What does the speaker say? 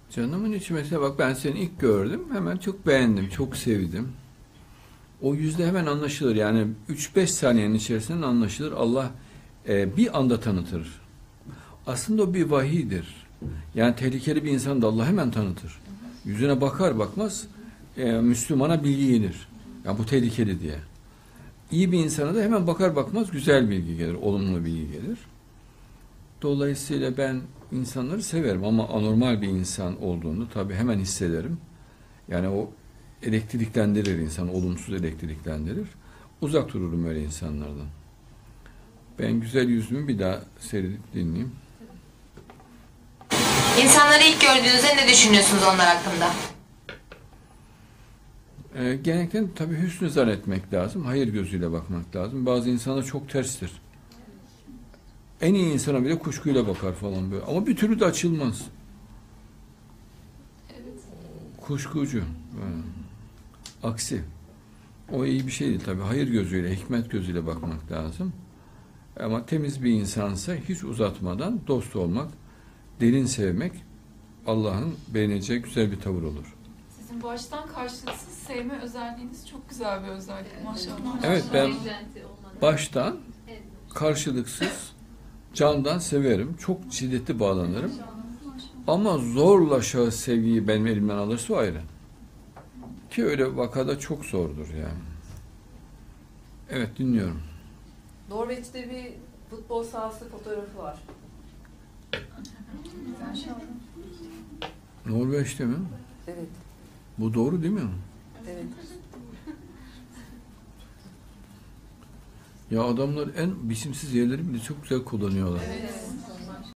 Canımın içi mesela bak ben seni ilk gördüm. Hemen çok beğendim. Çok sevdim. O yüzde hemen anlaşılır. Yani 3-5 saniyenin içerisinde anlaşılır. Allah bir anda tanıtır. Aslında o bir vahiydir. Yani tehlikeli bir insan da Allah hemen tanıtır. Yüzüne bakar bakmaz Müslümana bilgi gelir. Yani bu tehlikeli diye. İyi bir insana da hemen bakar bakmaz güzel bilgi gelir, olumlu bilgi gelir. Dolayısıyla ben insanları severim ama anormal bir insan olduğunu tabii hemen hissederim. Yani o elektriklendirir insanı, olumsuz elektriklendirir. Uzak dururum öyle insanlardan. Ben güzel yüzümü bir daha seyredip dinleyeyim. İnsanları ilk gördüğünüzde ne düşünüyorsunuz onlar hakkında? Genellikle tabii hüsnü zannetmek lazım, hayır gözüyle bakmak lazım. Bazı insanlar çok terstir. En iyi insana bile kuşkuyla bakar falan böyle. Ama bir türlü de açılmaz. Kuşkucu. Aksi. O iyi bir şey değil tabii. Hayır gözüyle, hikmet gözüyle bakmak lazım. Ama temiz bir insansa hiç uzatmadan dost olmak, derin sevmek Allah'ın beğeneceği güzel bir tavır olur. Sizin baştan karşılıksız sevme özelliğiniz çok güzel bir özellik maşallah. Evet, ben baştan karşılıksız candan severim. Çok şiddetli bağlanırım. Ama zorla şahıs sevgiyi benim elimden alırsa o ayrı. Ki öyle vakada çok zordur yani. Evet, dinliyorum. Norveç'te bir futbol sahası fotoğrafı var. Norveç'te mi? Evet. Bu doğru değil mi? Evet. Ya adamlar en biçimsiz yerleri bile çok güzel kullanıyorlar. Evet.